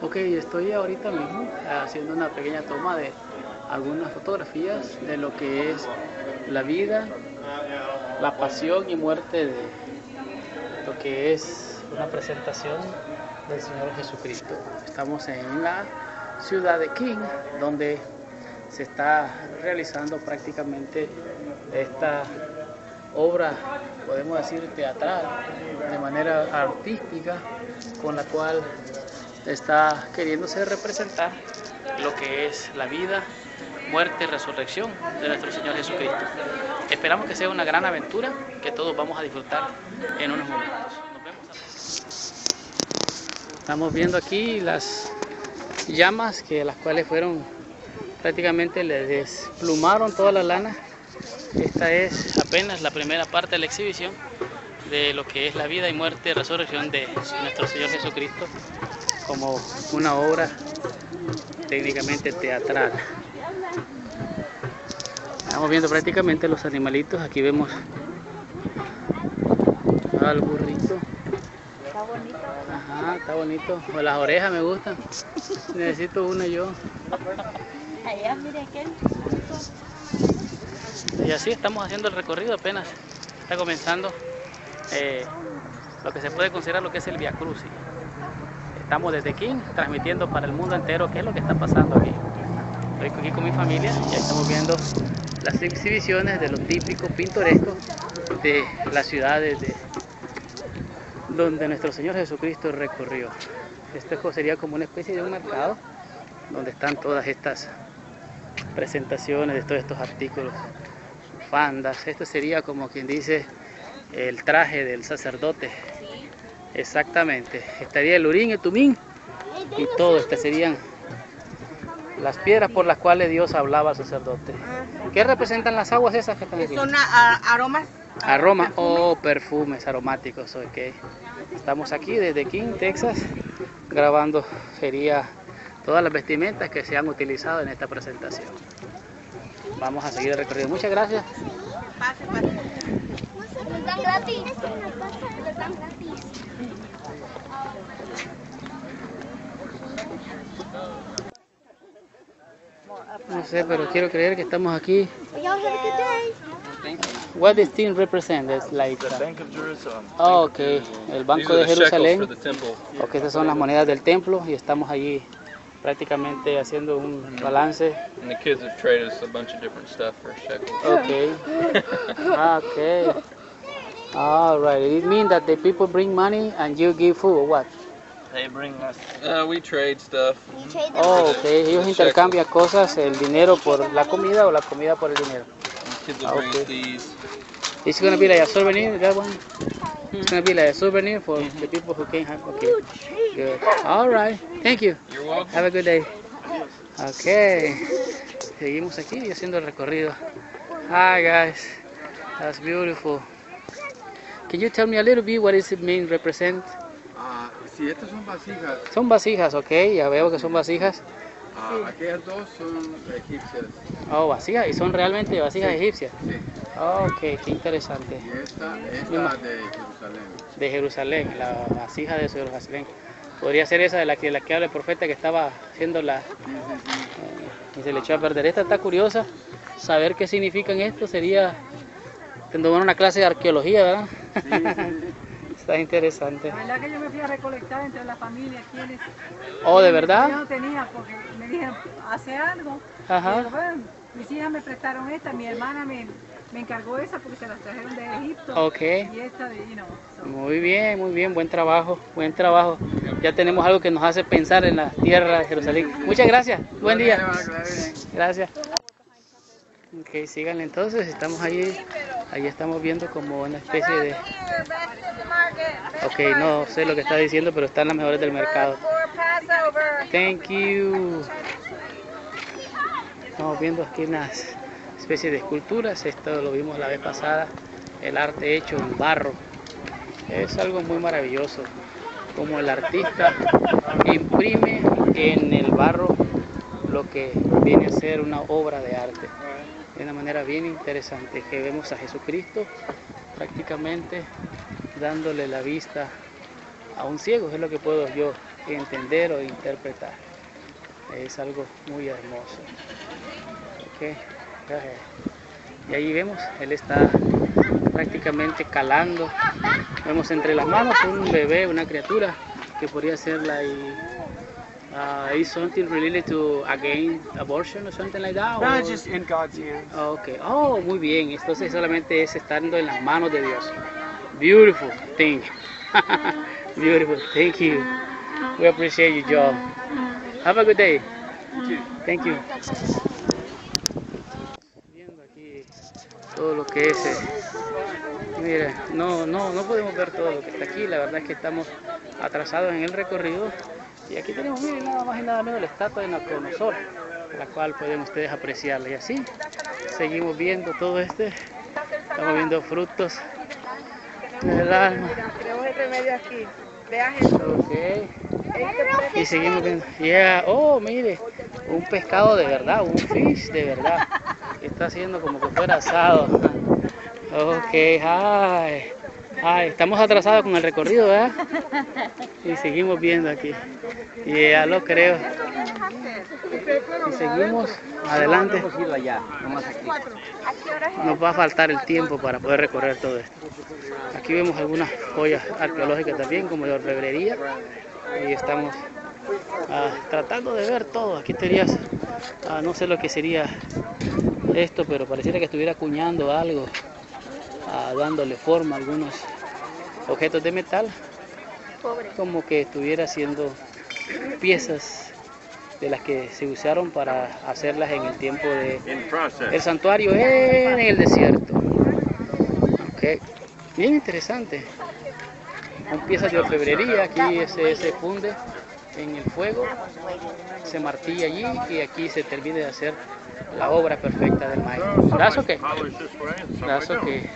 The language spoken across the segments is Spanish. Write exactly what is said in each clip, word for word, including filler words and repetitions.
Ok, estoy ahorita mismo haciendo una pequeña toma de algunas fotografías de lo que es la vida, la pasión y muerte de lo que es una presentación del Señor Jesucristo. Estamos en la ciudad de King, donde se está realizando prácticamente esta obra, podemos decir teatral, de manera artística, con la cual está queriéndose representar lo que es la vida, muerte y resurrección de nuestro Señor Jesucristo. Esperamos que sea una gran aventura que todos vamos a disfrutar en unos momentos. Nos vemos. Estamos viendo aquí las llamas, que las cuales fueron prácticamente, le desplumaron toda la lana. Esta es apenas la primera parte de la exhibición de lo que es la vida y muerte y resurrección de nuestro Señor Jesucristo, como una obra técnicamente teatral. Estamos viendo prácticamente los animalitos. Aquí vemos al burrito. Está bonito, ¿verdad? Ajá, está bonito. O las orejas me gustan. Necesito una yo. Allá, mire aquel. Y así estamos haciendo el recorrido, apenas está comenzando eh, lo que se puede considerar lo que es el Vía Crucis. Estamos desde King transmitiendo para el mundo entero qué es lo que está pasando aquí. Estoy aquí con mi familia y estamos viendo las exhibiciones de lo típico, pintoresco de las ciudades de donde nuestro Señor Jesucristo recorrió. Esto sería como una especie de un mercado donde están todas estas presentaciones de todos estos artículos, fandas. Esto sería como quien dice el traje del sacerdote. Exactamente, estaría el urín, el tumín y todo. Estas serían las piedras por las cuales Dios hablaba al sacerdote. ¿Qué representan las aguas esas que están aquí? Son a, aromas. Aromas o oh, perfumes aromáticos. Okay. Estamos aquí desde King, Texas, grabando sería todas las vestimentas que se han utilizado en esta presentación. Vamos a seguir el recorrido. Muchas gracias. Pase, pase. Están gratis. Están gratis. No sé, pero quiero creer que estamos aquí. What this thing represents? It's like The Bank of Jerusalem. oh, okay, el Banco de Jerusalén. Ok, estas son las monedas del templo y estamos allí prácticamente haciendo un balance. And the kids have traded us a bunch of different stuff for shekels. Okay. Okay. All right. It means that the people bring money and you give food or what? They bring us. Uh, we trade stuff. Oh, okay. Ellos intercambian cosas, el dinero por la comida o la comida por el dinero. The kids will bring Okay. us these. It's gonna be like a souvenir, that one? It's gonna be like a souvenir for the people who can't have. Okay. Good. All right. Thank you. You're welcome. Have a good day. Okay. Seguimos aquí haciendo el recorrido. Hi guys. That's beautiful. Can you tell me a little bit what does it mean represent? Ah, sí, estas son vasijas. Son vasijas, ok. Ya veo que son vasijas. Ah, aquellas dos son egipcias. Oh, vasijas. Y son realmente vasijas Sí. egipcias. Sí. Ok, qué interesante. Y esta, Mima. esta de Jerusalén. De Jerusalén, la vasija de Jerusalén. Podría ser esa de la que, la que habla el profeta que estaba haciendo la... Sí, sí, sí. y se le echó a perder. Esta está curiosa. Saber qué significan esto sería tomar una clase de arqueología, ¿verdad? Sí, sí, sí. Está interesante. La verdad que yo me fui a recolectar entre la familia quienes... Oh, ¿de Yo verdad? no tenía porque me dijeron, hace algo. Ajá. Pero bueno, mis hijas me prestaron esta, mi hermana me, me encargó esa porque se las trajeron de Egipto. Ok. Y esta de, you know, so. Muy bien, muy bien, buen trabajo, buen trabajo. Ya tenemos algo que nos hace pensar en la tierra de Jerusalén. Muchas gracias, buen día. Gracias. Ok, síganle entonces, estamos ahí, ahí estamos viendo como una especie de... Ok, no sé lo que está diciendo, pero están las mejores del mercado. Thank you. Estamos viendo aquí unas especies de esculturas, esto lo vimos la vez pasada, el arte hecho en barro. Es algo muy maravilloso, como el artista imprime en el barro lo que viene a ser una obra de arte. De una manera bien interesante, que vemos a Jesucristo prácticamente dándole la vista a un ciego, es lo que puedo yo entender o interpretar. Es algo muy hermoso. Okay. Y ahí vemos, él está prácticamente calando. Vemos entre las manos un bebé, una criatura que podría ser la... Uh, is something related to again abortion or something like that? No, or? it's just in God's hands. Okay. Oh, muy bien. Entonces solamente es estando en las manos de Dios. Beautiful thing. Beautiful. Thank you. We appreciate you, Joe. Have a good day. Thank you. Viendo aquí todo lo que es. Eh, mira, no, no, no podemos ver todo lo que está aquí. La verdad es que estamos atrasados en el recorrido. Y aquí tenemos, miren, nada más y nada menos la estatua de Nabucodonosor, la cual pueden ustedes apreciarla. Y así seguimos viendo todo este, estamos viendo frutos del alma. Tenemos el remedio aquí. Vean esto. Okay. Y seguimos viendo, yeah, oh, mire, un pescado de verdad, un fish de verdad. Está haciendo como que fuera asado. Ok, hi. Ay, estamos atrasados con el recorrido, ¿verdad? Y seguimos viendo aquí. Y ya lo creo. Y seguimos adelante. Nos va a faltar el tiempo para poder recorrer todo esto. Aquí vemos algunas joyas arqueológicas también, como de orfebrería. Y estamos ah, tratando de ver todo. Aquí tenías, ah, no sé lo que sería esto, pero pareciera que estuviera acuñando algo. Uh, dándole forma a algunos objetos de metal, como que estuviera haciendo piezas de las que se usaron para hacerlas en el tiempo de el santuario en el desierto. Okay. Bien interesante. Son piezas de orfebrería. Aquí se, se funde en el fuego, se martilla allí y aquí se termina de hacer la obra perfecta del maestro. ¿That's okay? That's okay.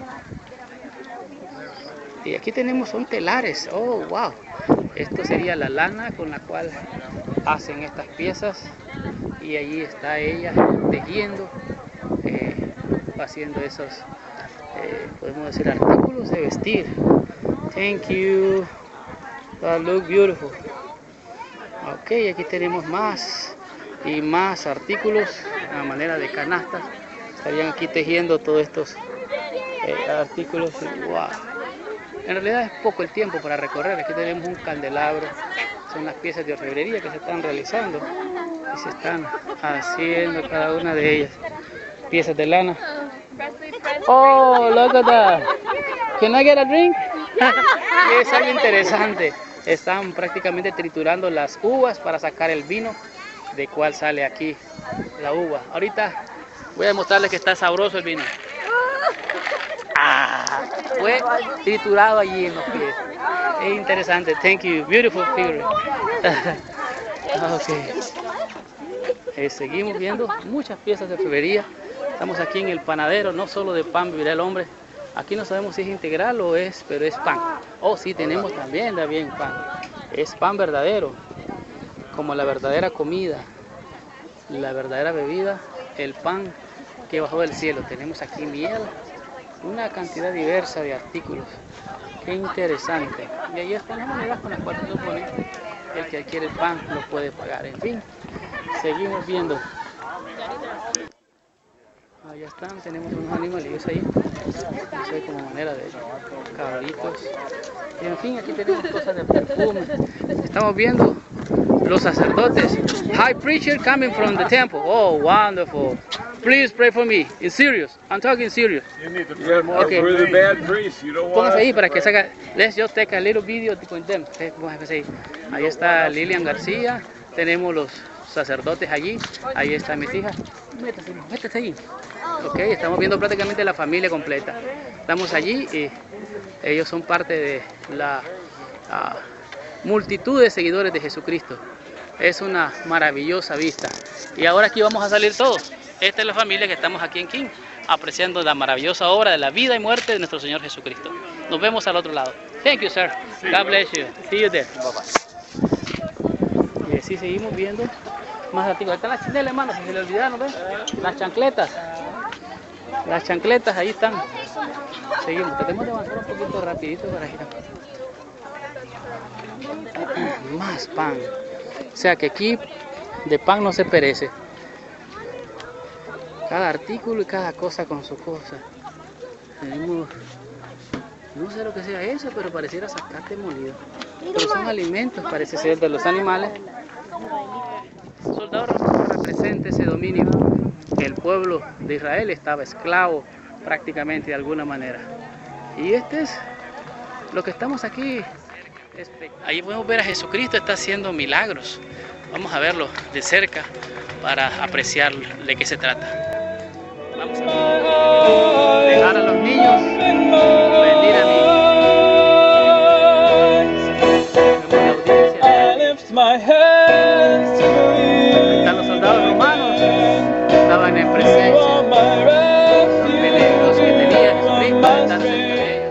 Y aquí tenemos, son telares. Oh, wow. Esto sería la lana con la cual hacen estas piezas. Y allí está ella tejiendo, eh, haciendo esos, eh, podemos decir, artículos de vestir. Thank you. That look beautiful. Ok, aquí tenemos más y más artículos a manera de canastas. Estarían aquí tejiendo todos estos eh, artículos. Wow. En realidad es poco el tiempo para recorrer. Aquí tenemos un candelabro. Son las piezas de orfebrería que se están realizando y se están haciendo cada una de ellas. Piezas de lana. Oh, look at that. Can I get a drink? Es algo interesante. Están prácticamente triturando las uvas para sacar el vino, de cual sale aquí la uva. Ahorita voy a demostrarles que está sabroso el vino. Ah, fue triturado allí en los pies. Es interesante. Thank you. Beautiful figure. Okay. Eh, seguimos viendo muchas piezas de orfebrería. Estamos aquí en el panadero, no solo de pan vivirá el hombre. Aquí no sabemos si es integral o es, pero es pan. Oh, sí, tenemos también, también pan. Es pan verdadero, como la verdadera comida, la verdadera bebida, el pan que bajó del cielo. Tenemos aquí miel, una cantidad diversa de artículos. Qué interesante. Y ahí están las monedas con las cuales se supone el que adquiere el pan lo puede pagar. En fin, seguimos viendo. Allá están, tenemos unos animalillos ahí, no sé, como manera de caballitos. Y en fin, aquí tenemos cosas de perfume. Estamos viendo los sacerdotes. High preacher coming from the temple. Oh, wonderful. Please pray for me. In serious. I'm talking serious. Okay. We're the bad priests. You don't want Póngase ahí para que saca. Let's just take a little video with them. Póngase ahí. Ahí está Lilian García. Tenemos los sacerdotes allí. Ahí está mis hijas. Métete, métete ahí. Ok, estamos viendo prácticamente la familia completa. Estamos allí y ellos son parte de la uh, multitud de seguidores de Jesucristo. Es una maravillosa vista. Y ahora aquí vamos a salir todos. Esta es la familia que estamos aquí en King, apreciando la maravillosa obra de la vida y muerte de nuestro Señor Jesucristo. Nos vemos al otro lado. Thank you, sir. God bless you. See you there. Bye bye. Y así seguimos viendo más artículos. Ahí están las chinelas, hermano, si se le olvidaron, ¿ven? Las chancletas. Las chancletas, ahí están. Seguimos. Tratemos de avanzar un poquito rapidito para ir. más pan. O sea que aquí de pan no se perece. Cada artículo y cada cosa con su cosa. Tenemos, no sé lo que sea eso, pero pareciera zacate molido. Pero son alimentos, parece ser, de los animales. El soldado romano representa ese dominio. El pueblo de Israel estaba esclavo prácticamente de alguna manera. Y este es lo que estamos aquí. Ahí podemos ver a Jesucristo, está haciendo milagros. Vamos a verlo de cerca para apreciar de qué se trata. Vamos a dejar a los niños venir a mí. Están los soldados romanos, estaban en presencia. Los peligros que tenía Jesucristo de estar cerca de ellos.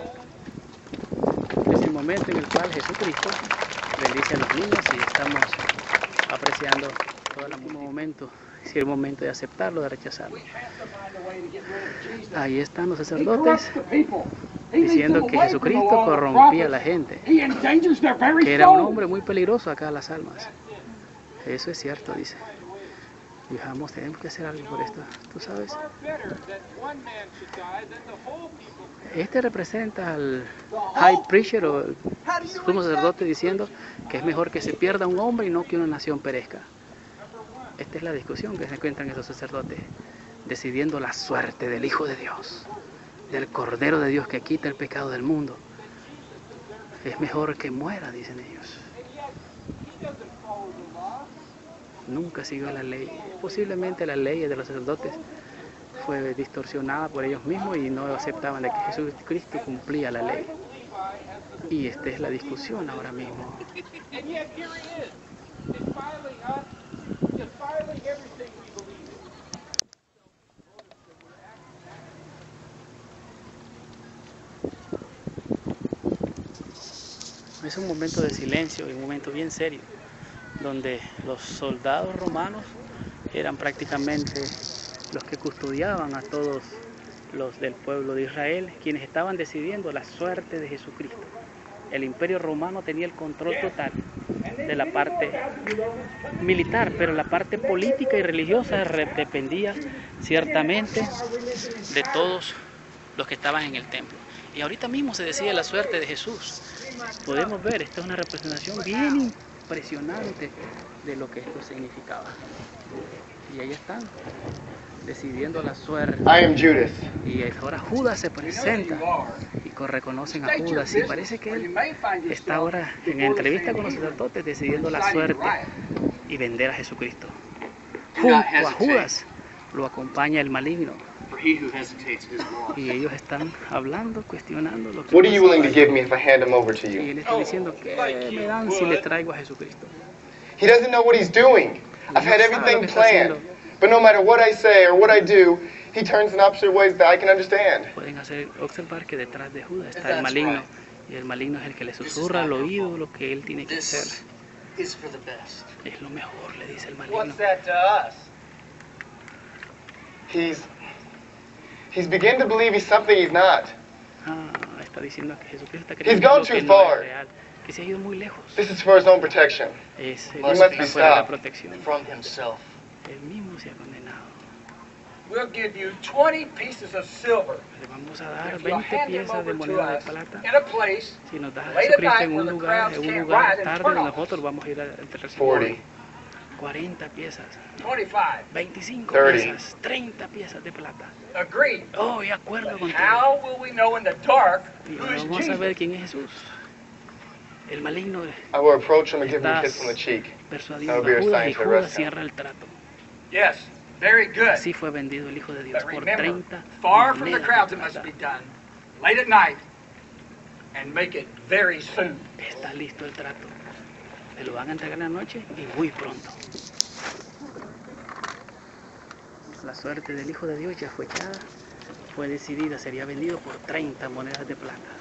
Es el momento en el cual Jesucristo bendice a los niños y estamos apreciando todo el mismo momento, si es el momento de aceptarlo, de rechazarlo. Ahí están los sacerdotes diciendo que Jesucristo corrompía a la gente, que era un hombre muy peligroso acá a las almas. Eso es cierto, dice. Fijamos, tenemos que hacer algo por esto, tú sabes. Este representa al high preacher o el sumo sacerdote diciendo que es mejor que se pierda un hombre y no que una nación perezca. Esta es la discusión que se encuentran esos sacerdotes, decidiendo la suerte del Hijo de Dios, del Cordero de Dios que quita el pecado del mundo. Es mejor que muera, dicen ellos. Nunca siguió la ley. Posiblemente la ley de los sacerdotes fue distorsionada por ellos mismos y no aceptaban de que Jesucristo cumplía la ley. Y esta es la discusión ahora mismo. Es un momento de silencio y un momento bien serio, donde los soldados romanos eran prácticamente los que custodiaban a todos los del pueblo de Israel, quienes estaban decidiendo la suerte de Jesucristo. El imperio romano tenía el control total de la parte militar, pero la parte política y religiosa dependía ciertamente de todos los que estaban en el templo. Y ahorita mismo se decide la suerte de Jesús. Podemos ver, esta es una representación bien impresionante de lo que esto significaba. Y ahí están, decidiendo la suerte. I am Judas. Y ahora Judas se presenta y reconocen a Judas. Y parece que él está ahora en entrevista con los sacerdotes decidiendo la suerte y vender a Jesucristo. Junto a Judas lo acompaña el maligno. Y ellos están hablando, cuestionando lo que What are you willing to give me if I hand him over to y you? él está diciendo que me dan si le traigo a Jesucristo. He doesn't know what he's doing. I've had everything planned. But no matter what I say or what I do, he turns in opposite ways that I can understand. Pueden hacer observar que detrás de Judas está el maligno y el maligno es el que le susurra al oído lo que él tiene que hacer. Es lo mejor, le dice el maligno. He's he's beginning to believe he's something he's not. Ah, está diciendo que Jesucristo está He's creyendo gone algo que too no far. es real, que se ha ido muy lejos. This is for his own protection. Es el He must be fuera de la stopped. protección. from himself. Él mismo se ha condenado. We'll give you twenty pieces of silver Le vamos a dar if you'll veinte hand him piezas de over to moneda de us plata. in a place Si nos das a late at Jesucristo night en when un the lugar, crowds en un can't lugar ride and tarde turn donde off. nosotros vamos a ir a enterrar Forty. cuarenta piezas, twenty-five. veinticinco Thirty. piezas, treinta piezas de plata. Agreed. Oh, de acuerdo contigo. How will we know in the dark Y who ahora is vamos a Jesus? ver quién es Jesús. El maligno I will approach him and give him a kiss on the cheek. persuadiendo That would be a our Judas sign y to Judas arrest him. cierra el trato. Yes, very good. Así fue vendido el Hijo de Dios But por remember, treinta far from the monedas crowds de it must plata. be done, late at night, and make it very soon. Está listo el trato. Me lo van a entregar en la noche y muy pronto. La suerte del Hijo de Dios ya fue echada, fue decidida, sería vendido por treinta monedas de plata.